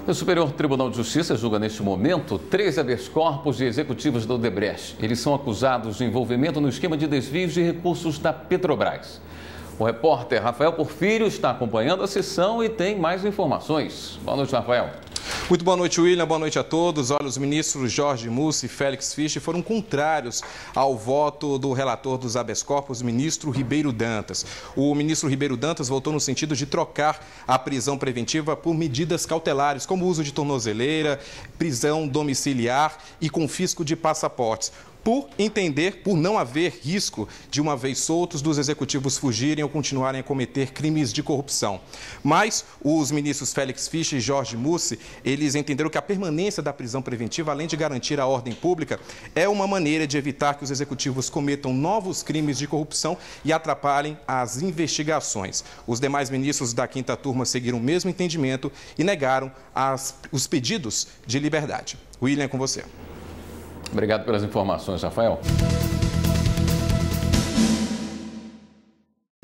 O Superior Tribunal de Justiça julga neste momento 3 habeas corpus de executivos da Odebrecht. Eles são acusados de envolvimento no esquema de desvios de recursos da Petrobras. O repórter Rafael Porfírio está acompanhando a sessão e tem mais informações. Boa noite, Rafael. Muito boa noite, William. Boa noite a todos. Olha, os ministros Jorge Mussi e Félix Fischer foram contrários ao voto do relator dos habeas corpus, ministro Ribeiro Dantas. O ministro Ribeiro Dantas votou no sentido de trocar a prisão preventiva por medidas cautelares, como o uso de tornozeleira, prisão domiciliar e confisco de passaportes. Por não haver risco de, uma vez soltos, dos executivos fugirem ou continuarem a cometer crimes de corrupção. Mas os ministros Félix Fischer e Jorge Mussi, eles entenderam que a permanência da prisão preventiva, além de garantir a ordem pública, é uma maneira de evitar que os executivos cometam novos crimes de corrupção e atrapalhem as investigações. Os demais ministros da quinta turma seguiram o mesmo entendimento e negaram os pedidos de liberdade. William, é com você. Obrigado pelas informações, Rafael.